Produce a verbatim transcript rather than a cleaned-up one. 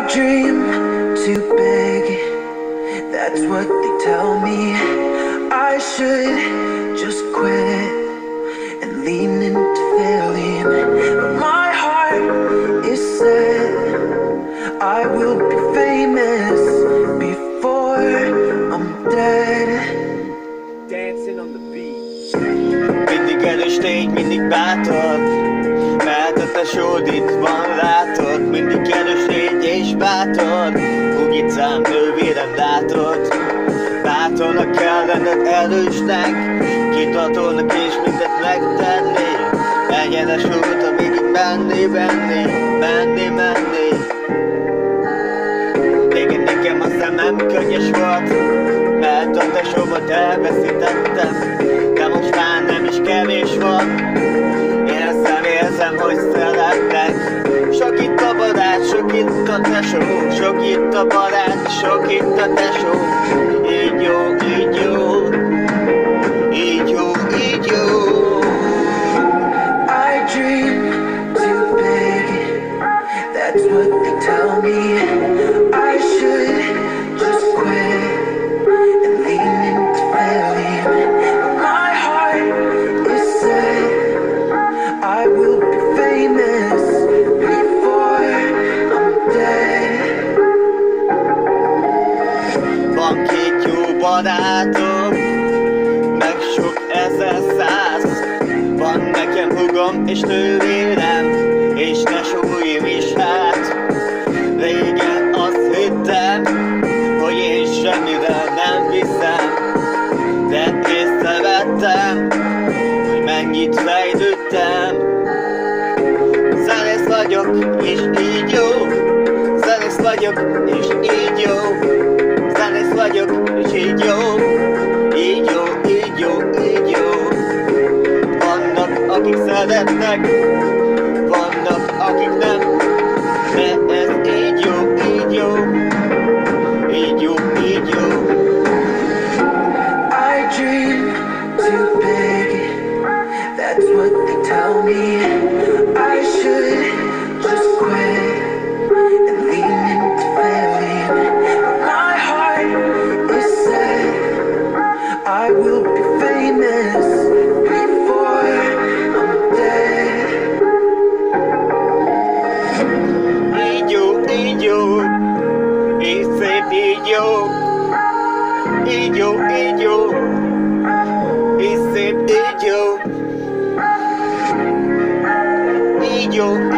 dream too big, that's what they tell me. I should just quit and lean into failing, but my heart is set. I will be famous before I'm dead. Dancing on the beat. Mindig erős légy, mindig bátor, mert a tesód itt van, látod. Mindig erős légy és bátor, Ugicám, nővérem, látod. Bátornak kell lenned, erősnek, kitatónak és mindent megtenni. Egyenes úton végig menni, menni, menni, menni. Régen nekem a szemem könnyes volt, mert a tesómat elveszítettem, de most már nem is kevés van. Érzem, érzem, hogy szeretnek. Sok itt a barát, sok itt a tesó, sok itt a barát, sok itt a tesó. Így jó, így jó, így jó, így jó. I dream too big, that's what they tell me. I should just quit and lean into failing, but my heart is set. I will be famous before I'm dead. Van két jó barátom, meg sok ezer száz. Van nekem hugom és nővérem, és tesóim is hát. Régen azt hittem, hogy én semmire nem viszem, de észrevettem, hogy mennyit fejlődtem. Zenész vagyok, és így jó. Zenész vagyok, és így jó. Zenész vagyok, és így jó. Így jó, így jó, így jó. Vannak, akik szeretnek, vannak, akik nem, de ez így jó, így jó. Így jó, így jó. I dream too big, that's what they tell me. I should just quit and lean into failing, but my heart is set. I will be famous before I'm dead. Így jó, így jó, így szép, így jó. Így jó, így jó, így szép, így jó. Így jó.